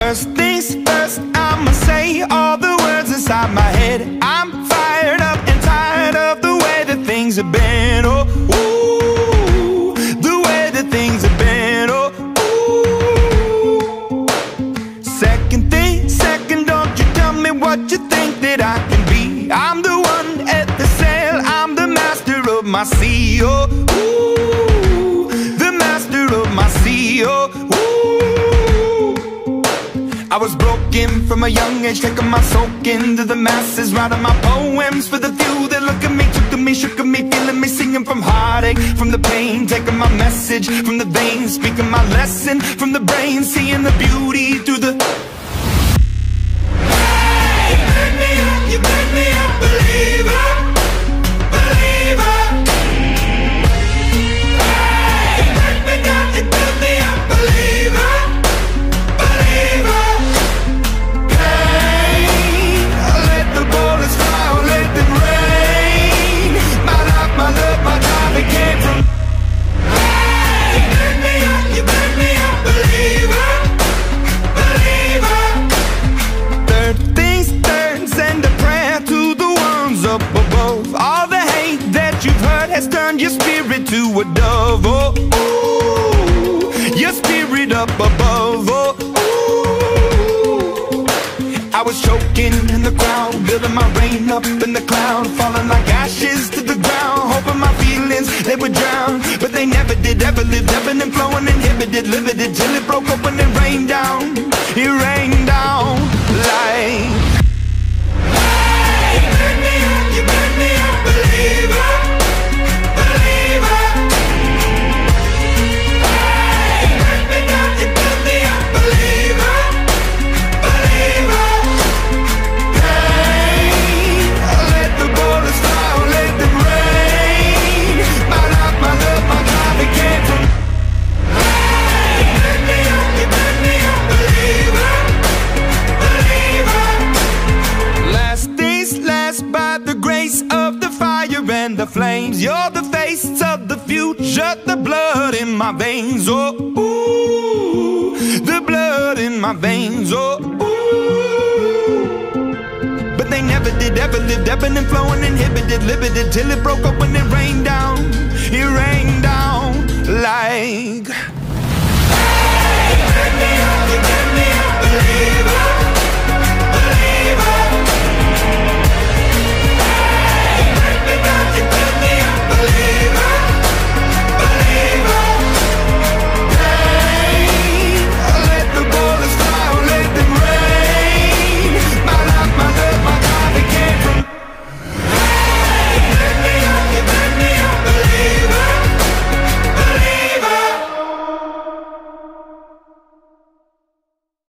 First things first, I'ma say all the words inside my head. I'm fired up and tired of the way that things have been. Oh, ooh, the way that things have been. Oh, ooh. Second thing, second, don't you tell me what you think that I can be. I'm the one at the sail, I'm the master of my sea. Oh, ooh, the master of my sea. Oh, ooh. I was broken from a young age, taking my soak into the masses, writing my poems for the few that look at me, took to me, shook at me, feeling me, singing from heartache, from the pain, taking my message from the veins, speaking my lesson from the brain, seeing the beauty through the... Hey, you made me up, you made me a believer, believer. Hey, you made me down, you built me up, believer, believer. Has turned your spirit to a dove. Oh, ooh, your spirit up above. Oh, ooh. I was choking in the crowd, building my rain up in the cloud, falling like ashes to the ground, hoping my feelings, they would drown. But they never did, ever lived, ebbing and flowing, inhibited, limited, till it broke open and rained down. It rained down like... Hey, you made me up, you made me a believer, believer. Hey, you made me down, you built me up, believer, believer. Hey, let the borders fly, let them rain. My life, my love, my God, it came from... Hey, you made me up, you made me a believer, believer. Last days last by the grace of the fire and the flames. You're the face of the future, the blood in my veins. Oh, ooh, the blood in my veins. Oh, ooh. But they never did, ever lived, ebbing and flowing, inhibited, limited, till it broke up when it rained down. It rained down like... Hey, you made me up, you made me up.